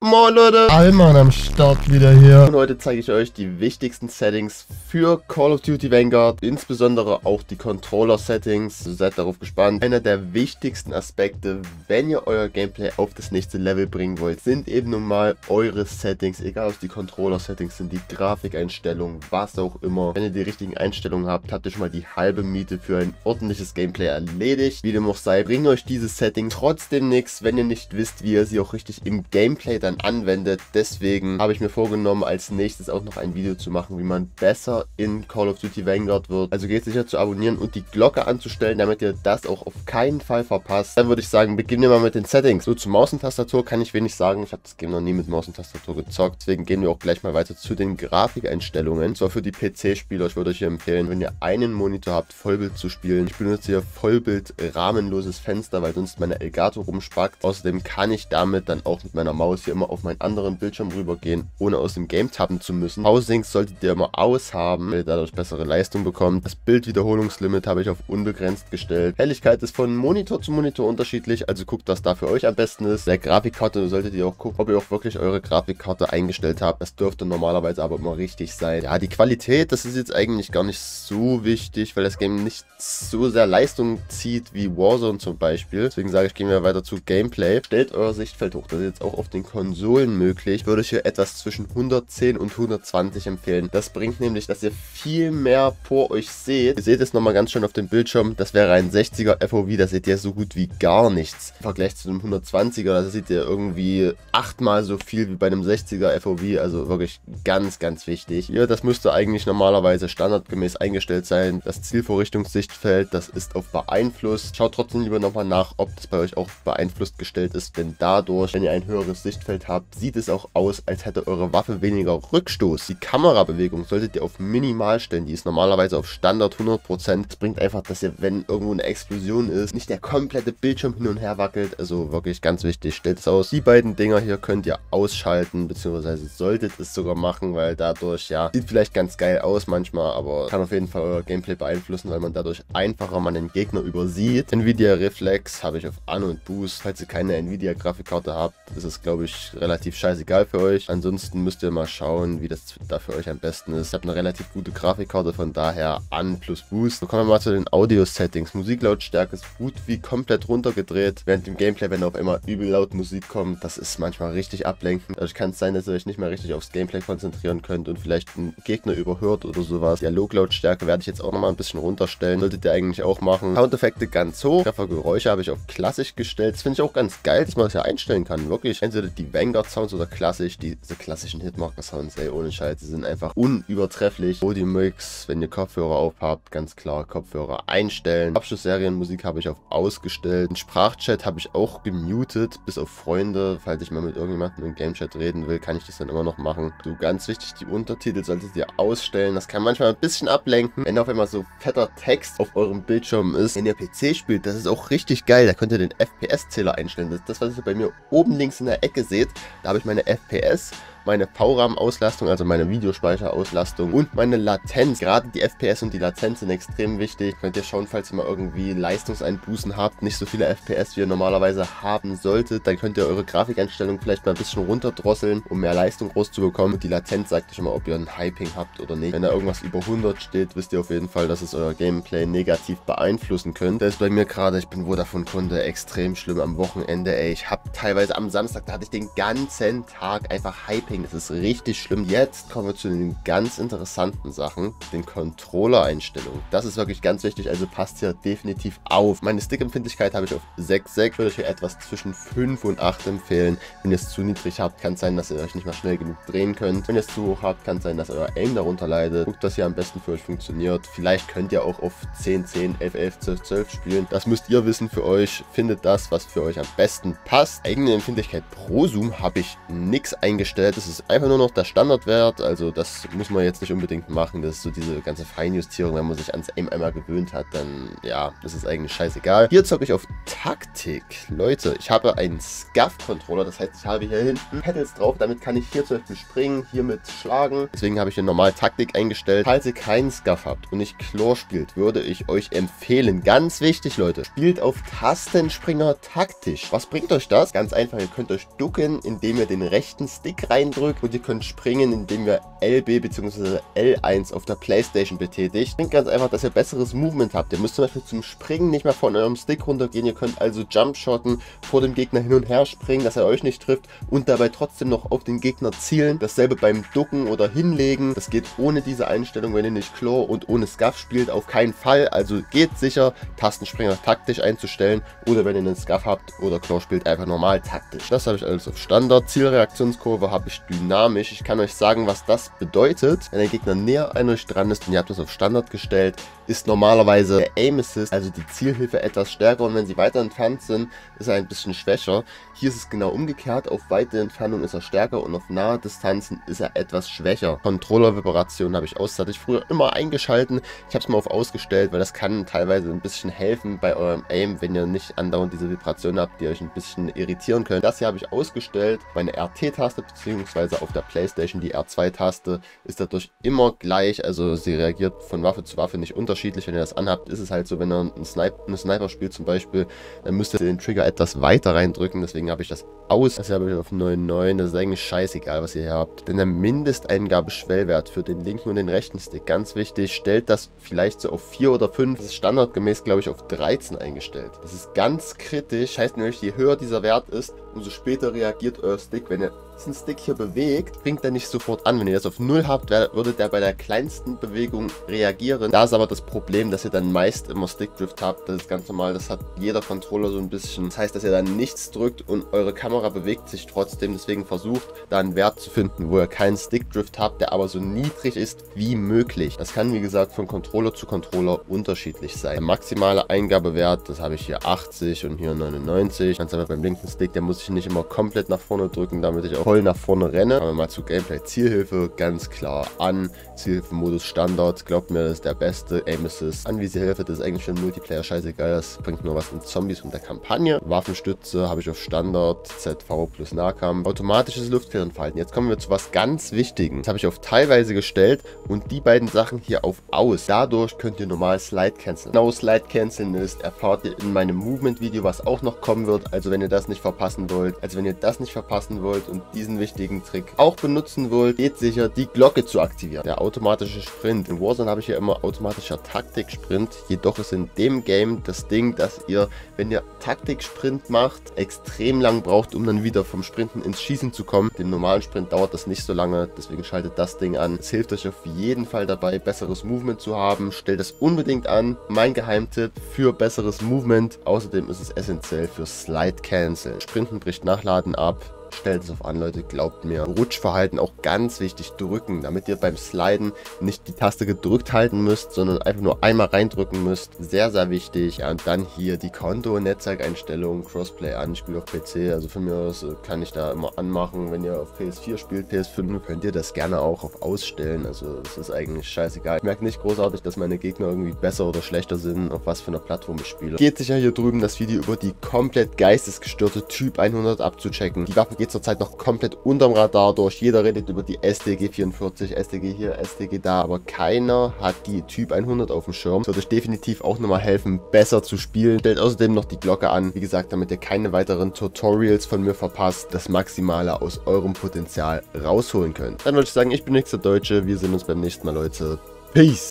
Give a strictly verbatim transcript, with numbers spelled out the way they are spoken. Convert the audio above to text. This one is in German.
Moin Leute, Alman am Start wieder hier. und heute zeige ich euch die wichtigsten Settings für Call of Duty Vanguard, insbesondere auch die Controller-Settings. Seid darauf gespannt. Einer der wichtigsten Aspekte, wenn ihr euer Gameplay auf das nächste Level bringen wollt, sind eben nun mal eure Settings, egal ob es die Controller-Settings sind, die Grafikeinstellungen, was auch immer. Wenn ihr die richtigen Einstellungen habt, habt ihr schon mal die halbe Miete für ein ordentliches Gameplay erledigt. Wie dem auch sei, bringen euch diese Settings trotzdem nichts, wenn ihr nicht wisst, wie ihr sie auch richtig im Gameplay dann anwendet. Deswegen habe ich mir vorgenommen, als nächstes auch noch ein Video zu machen, wie man besser in Call of Duty Vanguard wird. Also geht sicher zu abonnieren und die Glocke anzustellen, damit ihr das auch auf keinen Fall verpasst. Dann würde ich sagen, beginnen wir mal mit den Settings. So, zu Maus und Tastatur kann ich wenig sagen. Ich habe das Game noch nie mit Maus und Tastatur gezockt. Deswegen gehen wir auch gleich mal weiter zu den Grafikeinstellungen. Und zwar für die P C-Spieler. Ich würde euch hier empfehlen, wenn ihr einen Monitor habt, Vollbild zu spielen. Ich benutze hier Vollbild rahmenloses Fenster, weil sonst meine Elgato rumspackt. Außerdem kann ich damit dann auch mit meiner Maus hier immer auf meinen anderen Bildschirm rübergehen, ohne aus dem Game tappen zu müssen. Housings solltet ihr immer aus haben, weil ihr dadurch bessere Leistung bekommt. Das Bildwiederholungslimit habe ich auf unbegrenzt gestellt. Helligkeit ist von Monitor zu Monitor unterschiedlich, also guckt, was da für euch am besten ist. Der Grafikkarte solltet ihr auch gucken, ob ihr auch wirklich eure Grafikkarte eingestellt habt. Das dürfte normalerweise aber immer richtig sein. Ja, die Qualität, das ist jetzt eigentlich gar nicht so wichtig, weil das Game nicht so sehr Leistung zieht wie Warzone zum Beispiel. Deswegen sage ich, gehen wir weiter zu Gameplay. Stellt euer Sichtfeld hoch. Das ist jetzt auch auf den Konsolen möglich. Ich würde euch hier etwas zwischen hundertzehn und hundertzwanzig empfehlen. Das bringt nämlich, dass ihr viel mehr vor euch seht. Ihr seht es nochmal ganz schön auf dem Bildschirm. Das wäre ein sechziger F O V. Da seht ihr so gut wie gar nichts. Im Vergleich zu einem hundertzwanziger, da seht ihr irgendwie achtmal so viel wie bei einem sechziger F O V. Also wirklich ganz, ganz wichtig. Hier, das müsste eigentlich normalerweise standardgemäß eingestellt sein. Das Zielvorrichtungssichtfeld, das ist auf beeinflusst. Schaut trotzdem lieber nochmal nach, ob das bei euch auch beeinflusst gestellt ist. Denn dadurch, wenn ihr ein höheres Sichtfeld habt, sieht es auch aus, als hätte eure Waffe weniger Rückstoß. Die Kamerabewegung solltet ihr auf minimal stellen. Die ist normalerweise auf Standard hundert Prozent. Das bringt einfach, dass ihr, wenn irgendwo eine Explosion ist, nicht der komplette Bildschirm hin und her wackelt. Also wirklich ganz wichtig, stellt es aus. Die beiden Dinger hier könnt ihr ausschalten, beziehungsweise solltet es sogar machen, weil dadurch, ja, sieht vielleicht ganz geil aus manchmal, aber kann auf jeden Fall euer Gameplay beeinflussen, weil man dadurch einfacher mal den Gegner übersieht. Nvidia Reflex habe ich auf An- und Boost. Falls ihr keine Nvidia Grafikkarte habt, ist es, glaube ich, relativ scheißegal für euch. Ansonsten müsst ihr mal schauen, wie das da für euch am besten ist. Ich habe eine relativ gute Grafikkarte, von daher An plus Boost. So, kommen wir mal zu den Audio-Settings. Musiklautstärke ist gut wie komplett runtergedreht. Während dem Gameplay, wenn auf einmal übel laut Musik kommt, das ist manchmal richtig ablenkend. Dadurch kann es sein, dass ihr euch nicht mehr richtig aufs Gameplay konzentrieren könnt und vielleicht einen Gegner überhört oder sowas. Dialoglautstärke werde ich jetzt auch nochmal ein bisschen runterstellen. Solltet ihr eigentlich auch machen. Soundeffekte ganz hoch. Treffergeräusche habe ich auf klassisch gestellt. Das finde ich auch ganz geil, dass man das ja einstellen kann. Wirklich. Entweder die Vanguard Sounds oder klassisch. Diese klassischen Hitmarker Sounds, ey, ohne Scheiß. Die sind einfach unübertrefflich. Audio Mix, wenn ihr Kopfhörer auf habt, ganz klar Kopfhörer einstellen. Abschlussserienmusik habe ich auf ausgestellt. Den Sprachchat habe ich auch gemutet, bis auf Freunde. Falls ich mal mit irgendjemandem im Gamechat reden will, kann ich das dann immer noch machen. So, ganz wichtig, die Untertitel solltet ihr ausstellen. Das kann manchmal ein bisschen ablenken, wenn auf einmal so fetter Text auf eurem Bildschirm ist. Wenn ihr P C spielt, das ist auch richtig geil. Da könnt ihr den F P S-Zähler einstellen. Das ist das, was ihr bei mir oben links in der Ecke seht. Da habe ich meine F P S, meine V RAM-Auslastung, also meine Videospeicherauslastung und meine Latenz. Gerade die F P S und die Latenz sind extrem wichtig. Könnt ihr schauen, falls ihr mal irgendwie Leistungseinbußen habt, nicht so viele F P S, wie ihr normalerweise haben solltet, dann könnt ihr eure Grafikeinstellung vielleicht mal ein bisschen runterdrosseln, um mehr Leistung rauszubekommen. Und die Latenz sagt euch immer, ob ihr ein Hyping habt oder nicht. Wenn da irgendwas über hundert steht, wisst ihr auf jeden Fall, dass es euer Gameplay negativ beeinflussen könnte. Das ist bei mir gerade, ich bin Vodafone-Kunde, extrem schlimm am Wochenende, ey. Ich habe teilweise am Samstag, da hatte ich den ganzen Tag einfach Hyping. Das ist richtig schlimm. Jetzt kommen wir zu den ganz interessanten Sachen, den Controller-Einstellungen. Das ist wirklich ganz wichtig, also passt hier definitiv auf. Meine Stickempfindlichkeit habe ich auf sechs Komma sechs. Ich würde euch hier etwas zwischen fünf und acht empfehlen. Wenn ihr es zu niedrig habt, kann es sein, dass ihr euch nicht mehr schnell genug drehen könnt. Wenn ihr es zu hoch habt, kann es sein, dass euer Aim darunter leidet. Guckt, dass hier am besten für euch funktioniert. Vielleicht könnt ihr auch auf zehn, zehn, elf, elf, zwölf, zwölf spielen. Das müsst ihr wissen für euch. Findet das, was für euch am besten passt. Eigene Empfindlichkeit pro Zoom habe ich nichts eingestellt. das ist einfach nur noch der Standardwert, also das muss man jetzt nicht unbedingt machen. Das ist so diese ganze Feinjustierung, wenn man sich ans Aim einmal gewöhnt hat, dann ja, das ist eigentlich scheißegal. Hier zocke ich auf Taktik. Leute, ich habe einen Scuff-Controller, das heißt, ich habe hier hinten Pedals drauf, damit kann ich hier zum Beispiel springen, hiermit schlagen. Deswegen habe ich hier normal Taktik eingestellt. Falls ihr keinen Scuff habt und nicht Claw spielt, würde ich euch empfehlen, ganz wichtig, Leute, spielt auf Tastenspringer taktisch. Was bringt euch das? Ganz einfach, ihr könnt euch ducken, indem ihr den rechten Stick reindrückt und ihr könnt springen, indem ihr L B bzw. L eins auf der Playstation betätigt. Bringt ganz einfach, dass ihr besseres Movement habt. Ihr müsst zum Beispiel zum Springen nicht mehr von eurem Stick runtergehen. Ihr könnt also Jumpshotten, vor dem Gegner hin und her springen, dass er euch nicht trifft und dabei trotzdem noch auf den Gegner zielen. Dasselbe beim Ducken oder Hinlegen. Das geht ohne diese Einstellung, wenn ihr nicht Claw und ohne Scuff spielt, auf keinen Fall. Also geht sicher, Tastenspringer taktisch einzustellen oder wenn ihr einen Scuff habt oder Claw spielt, einfach normal taktisch. Das habe ich alles auf Standard. Zielreaktionskurve habe ich dynamisch. Ich kann euch sagen, was das bedeutet. Wenn der Gegner näher an euch dran ist und ihr habt das auf Standard gestellt, ist normalerweise der Aim Assist, also die Zielhilfe, etwas stärker und wenn sie weiter entfernt sind, ist er ein bisschen schwächer. Hier ist es genau umgekehrt, auf weite Entfernung ist er stärker und auf nahe Distanzen ist er etwas schwächer. Controller-Vibration habe ich aus, das hatte ich früher immer eingeschalten. Ich habe es mal auf ausgestellt, weil das kann teilweise ein bisschen helfen bei eurem Aim, wenn ihr nicht andauernd diese Vibration habt, die euch ein bisschen irritieren können. Das hier habe ich ausgestellt, meine R T-Taste bzw. auf der Playstation die R zwei Taste ist dadurch immer gleich, also sie reagiert von Waffe zu Waffe nicht unterschiedlich. Wenn ihr das anhabt, ist es halt so, wenn ihr einen Sniper, einen Sniper spielt zum Beispiel, dann müsst ihr den Trigger etwas weiter reindrücken, deswegen habe ich das aus. Das habe ich auf neun neun, das ist eigentlich scheißegal, was ihr hier habt. Denn der Mindesteingabeschwellwert für den linken und den rechten Stick, ganz wichtig, stellt das vielleicht so auf vier oder fünf. Das ist standardgemäß, glaube ich, auf dreizehn eingestellt. Das ist ganz kritisch, heißt nämlich, je höher dieser Wert ist, umso später reagiert euer Stick. Wenn ihr diesen Stick hier bewegt, bringt er nicht sofort an. Wenn ihr das auf null habt, würde der bei der kleinsten Bewegung reagieren. Da ist aber das Problem, dass ihr dann meist immer Stickdrift habt. Das ist ganz normal, das hat jeder Controller so ein bisschen. Das heißt, dass ihr dann nichts drückt und eure Kamera bewegt sich trotzdem. Deswegen versucht, da einen Wert zu finden, wo ihr keinen Stickdrift habt, der aber so niedrig ist wie möglich. Das kann, wie gesagt, von Controller zu Controller unterschiedlich sein. Der maximale Eingabewert, das habe ich hier achtzig und hier neunundneunzig. Ganz einfach beim linken Stick, der muss ich nicht immer komplett nach vorne drücken, damit ich auch voll nach vorne renne. Kommen wir mal zu Gameplay. Zielhilfe ganz klar an. Zielhilfe-Modus Standard. Glaubt mir, das ist der beste. Aim Assist. Anvisiehilfe, das ist eigentlich für den Multiplayer scheißegal. Das bringt nur was in Zombies und der Kampagne. Waffenstütze habe ich auf Standard. Z V plus Nahkampf. Automatisches Luftkehrenverhalten. Jetzt kommen wir zu was ganz Wichtigem. Das habe ich auf teilweise gestellt und die beiden Sachen hier auf aus. Dadurch könnt ihr normal Slide canceln. Genau, Slide canceln ist, erfahrt ihr in meinem Movement-Video, was auch noch kommen wird. Also wenn ihr das nicht verpassen wollt, also wenn ihr das nicht verpassen wollt und diesen wichtigen Trick auch benutzen wollt, geht sicher, die Glocke zu aktivieren. Der automatische Sprint. In Warzone habe ich ja immer automatischer Taktik-Sprint. Jedoch ist in dem Game das Ding, dass ihr, wenn ihr Taktik-Sprint macht, extrem lang braucht, um dann wieder vom Sprinten ins Schießen zu kommen. Dem normalen Sprint dauert das nicht so lange, deswegen schaltet das Ding an. Es hilft euch auf jeden Fall dabei, besseres Movement zu haben. Stellt es unbedingt an. Mein Geheimtipp für besseres Movement. Außerdem ist es essentiell für Slide Cancel. Sprinten bricht Nachladen ab. Stellt es auf an, Leute, glaubt mir. Rutschverhalten auch ganz wichtig, drücken, damit ihr beim Sliden nicht die Taste gedrückt halten müsst, sondern einfach nur einmal reindrücken müsst. Sehr, sehr wichtig. Ja, und dann hier die Konto- und Netzwerkeinstellungen, Crossplay an. Ich spiele auf P C, also von mir aus kann ich da immer anmachen. Wenn ihr auf P S vier spielt, P S fünf, könnt ihr das gerne auch auf ausstellen. Also es ist eigentlich scheißegal. Ich merke nicht großartig, dass meine Gegner irgendwie besser oder schlechter sind, auf was für einer Plattform ich spiele. Geht sicher hier drüben das Video über die komplett geistesgestörte Typ hundert abzuchecken. Die Waffe geht zurzeit noch komplett unterm Radar durch. Jeder redet über die S D G vierundvierzig, S D G hier, S D G da, aber keiner hat die Typ hundert auf dem Schirm. Das wird euch definitiv auch nochmal helfen, besser zu spielen. Stellt außerdem noch die Glocke an, wie gesagt, damit ihr keine weiteren Tutorials von mir verpasst, das Maximale aus eurem Potenzial rausholen könnt. Dann würde ich sagen, ich bin Nix der Deutsche, wir sehen uns beim nächsten Mal, Leute. Peace!